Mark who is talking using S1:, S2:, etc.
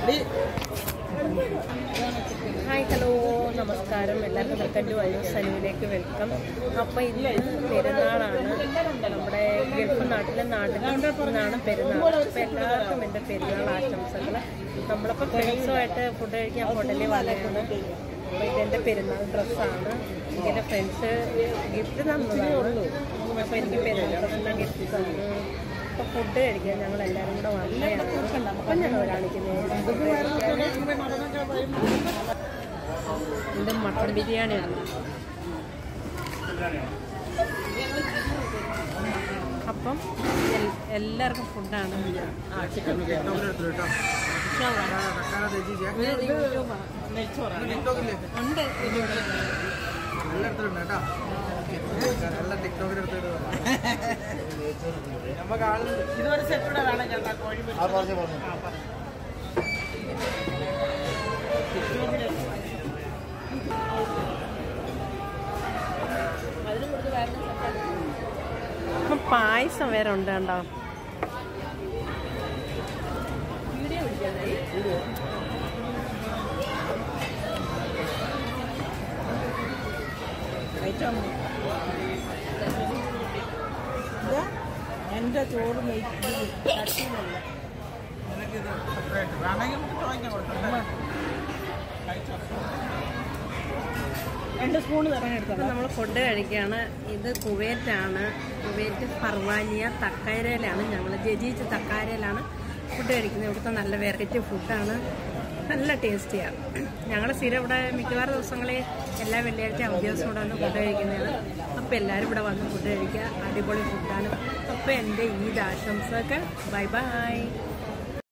S1: Hi hello നമസ്കാരം. എല്ലാവർക്കും welcome to അയ്യോ സനുവിലേക്ക് വെൽക്കം. അപ്പോൾ ഇന്ന് പെരുന്നാളാണ്. നമ്മുടെ ഗൾഫ് നാട്ടിലാണ് പെരുന്നാൾ. അപ്പോൾ എല്ലാവർക്കും എൻ്റെ പെരുന്നാൾ ആശംസകൾ. നമ്മളിപ്പോൾ ഫ്രണ്ട്സുമായിട്ട് ഫുഡ് കഴിക്കാൻ ഹോട്ടലിൽ വന്നതാണ്. അപ്പോൾ ഇതെൻ്റെ പെരുന്നാൾ ഡ്രസ്സാണ്. ഇങ്ങനെ ഫ്രണ്ട്സ് ഗിഫ്റ്റ് തന്നതാണ്. അപ്പോൾ എനിക്ക് പെരുന്നാൾ തന്നെ ഗിഫ്റ്റ് തന്നു. അപ്പോൾ ഫുഡ് കഴിക്കാൻ ഞങ്ങൾ എല്ലാവരും കൂടെ വന്നതാണ്. അപ്പം ഞങ്ങൾ കാണിക്കുന്നത് ഇത് മട്ടൺ ബിരിയാണിയാണ്. അപ്പം എല്ലാവർക്കും ഫുഡാണ്.
S2: ഇതുവരെ സെറ്റൂടെ വേണം ചേട്ടാ. കോഴി
S1: അപ്പം പായസം വേറെ ഉണ്ട് കണ്ടോ. വീഡിയോ പിടിക്കാനായി
S2: എന്റെ ചോറ് രണ്ട് സ്പൂണ് തിരഞ്ഞെടുത്തത്.
S1: നമ്മൾ ഫുഡ് കഴിക്കുകയാണ്. ഇത് കുവൈറ്റാണ്. കുവൈറ്റ് ഫർവാനിയ തക്കാരയിലാണ്. ഞങ്ങൾ ജജീച്ച് തക്കാരയിലാണ് ഫുഡ് കഴിക്കുന്നത്. ഇവിടുത്തെ നല്ല വെറൈറ്റി ഫുഡാണ്. നല്ല ടേസ്റ്റിയാണ്. ഞങ്ങൾ സ്ഥിരം ഇവിടെ മിക്കവാറും ദിവസങ്ങളിൽ എല്ലാ വെള്ളിയാഴ്ച അവധി ദിവസം ഇവിടെ വന്ന് ഫുഡ് കഴിക്കുന്നതാണ്. അപ്പോൾ എല്ലാവരും ഇവിടെ വന്ന് ഫുഡ് കഴിക്കുക. അടിപൊളി ഫുഡാണ്. അപ്പോൾ എൻ്റെ ഈദ് ആശംസകൾ. Bye by.